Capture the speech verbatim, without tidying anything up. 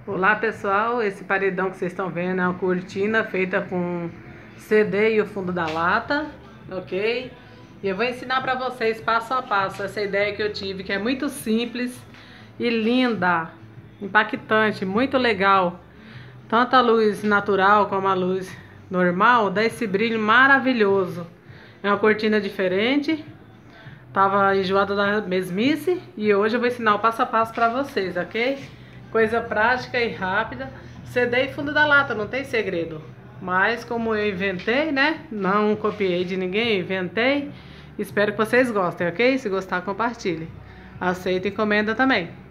Olá pessoal, esse paredão que vocês estão vendo é uma cortina feita com C D e o fundo da lata, ok? E eu vou ensinar para vocês passo a passo essa ideia que eu tive, que é muito simples e linda, impactante, muito legal. Tanto a luz natural como a luz normal dá esse brilho maravilhoso. É uma cortina diferente, tava enjoada da mesmice e hoje eu vou ensinar o passo a passo para vocês, ok? Coisa prática e rápida. C D e fundo da lata, não tem segredo. Mas como eu inventei, né? Não copiei de ninguém, inventei. Espero que vocês gostem, ok? Se gostar, compartilhe. Aceita e encomenda também.